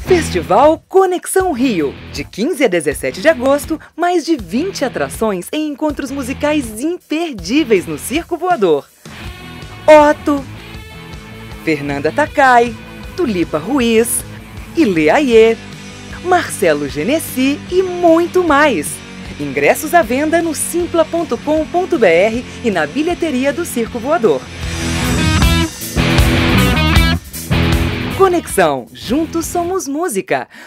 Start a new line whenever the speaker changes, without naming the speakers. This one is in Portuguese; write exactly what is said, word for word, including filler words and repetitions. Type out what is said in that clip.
Festival Conexão Rio. De quinze a dezessete de agosto, mais de vinte atrações em encontros musicais imperdíveis no Circo Voador. Otto, Fernanda Takai, Tulipa Ruiz, Ilê Aie, Marcelo Genesi e muito mais. Ingressos à venda no simpla ponto com ponto br e na bilheteria do Circo Voador. Conexão, juntos somos música.